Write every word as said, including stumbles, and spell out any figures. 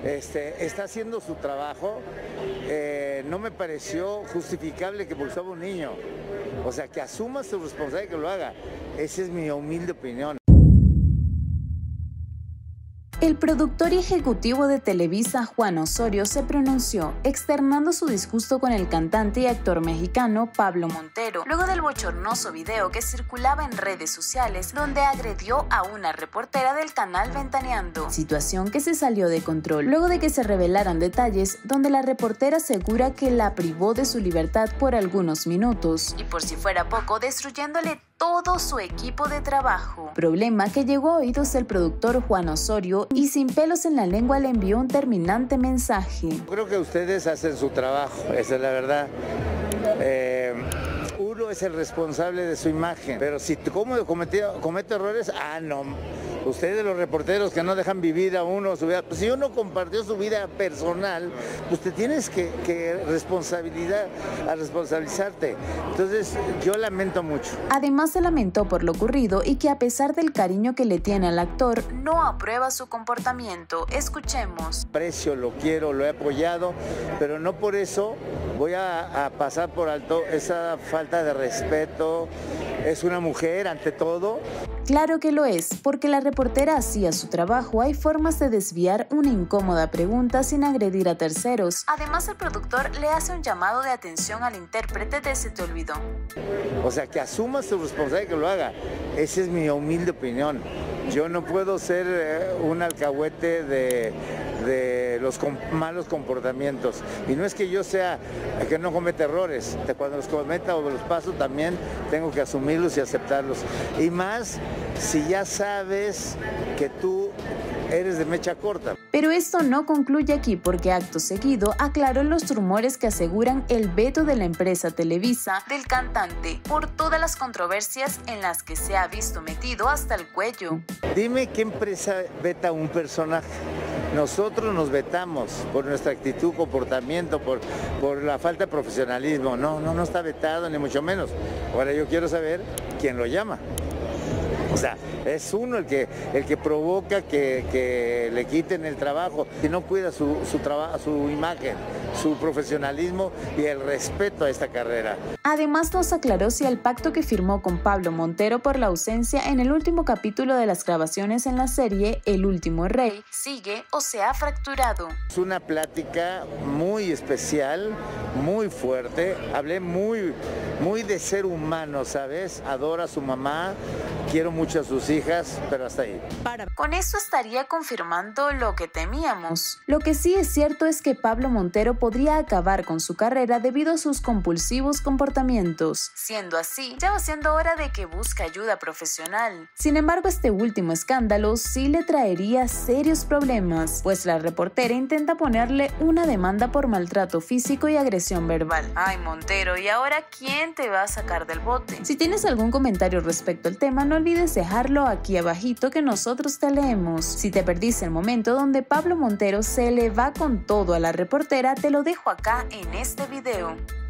este, está haciendo su trabajo. Eh, no me pareció justificable que pulsaba un niño. O sea, que asuma su responsabilidad y que lo haga. Esa es mi humilde opinión. El productor y ejecutivo de Televisa, Juan Osorio, se pronunció, externando su disgusto con el cantante y actor mexicano Pablo Montero, luego del bochornoso video que circulaba en redes sociales donde agredió a una reportera del canal Ventaneando, situación que se salió de control, luego de que se revelaran detalles donde la reportera asegura que la privó de su libertad por algunos minutos, y por si fuera poco, destruyéndole todo su equipo de trabajo. Problema que llegó a oídos del productor Juan Osorio y sin pelos en la lengua le envió un terminante mensaje. Creo que ustedes hacen su trabajo, esa es la verdad. Eh, uno es el responsable de su imagen, pero si como comete, comete errores, ah no, ustedes los reporteros que no dejan vivir a uno su vida, pues si uno compartió su vida personal, pues te tienes que, que responsabilidad, a responsabilizarte. Entonces yo lamento mucho. Además se lamentó por lo ocurrido y que a pesar del cariño que le tiene al actor, no aprueba su comportamiento. Escuchemos. Aprecio, lo quiero, lo he apoyado, pero no por eso voy a, a pasar por alto esa falta de respeto. Es una mujer ante todo. Claro que lo es, porque la reportera hacía su trabajo. Hay formas de desviar una incómoda pregunta sin agredir a terceros. Además, el productor le hace un llamado de atención al intérprete de Se Te Olvidó. O sea, que asuma su responsabilidad y que lo haga. Esa es mi humilde opinión. Yo no puedo ser eh, un alcahuete de, de los com malos comportamientos. Y no es que yo sea que no cometa errores. Cuando los cometa o los paso también tengo que asumirlos y aceptarlos. Y más si ya sabes que tú eres de mecha corta. Pero esto no concluye aquí, porque acto seguido aclaró los rumores que aseguran el veto de la empresa Televisa del cantante por todas las controversias en las que se ha visto metido hasta el cuello. Dime qué empresa veta a un personaje. Nosotros nos vetamos por nuestra actitud, comportamiento, por, por la falta de profesionalismo. No, no, no está vetado, ni mucho menos. Ahora yo quiero saber quién lo llama. O sea, es uno el que, el que provoca que, que le quiten el trabajo, que no cuida su, su, su imagen, su profesionalismo y el respeto a esta carrera. Además nos aclaró si el pacto que firmó con Pablo Montero por la ausencia en el último capítulo de las grabaciones en la serie El Último Rey sigue o se ha fracturado. Es una plática muy especial, muy fuerte. Hablé muy, muy de ser humano, ¿sabes? Adoro a su mamá, quiero mucho a sus hijas, pero hasta ahí. Con esto estaría confirmando lo que temíamos. Lo que sí es cierto es que Pablo Montero podría acabar con su carrera debido a sus compulsivos comportamientos. Siendo así, ya va siendo hora de que busque ayuda profesional. Sin embargo, este último escándalo sí le traería serios problemas, pues la reportera intenta ponerle una demanda por maltrato físico y agresión verbal. Ay, Montero, ¿y ahora quién te va a sacar del bote? Si tienes algún comentario respecto al tema, no olvides dejarlo aquí abajito que nosotros te leemos. Si te perdiste el momento donde Pablo Montero se le va con todo a la reportera, te lo dejo acá en este video.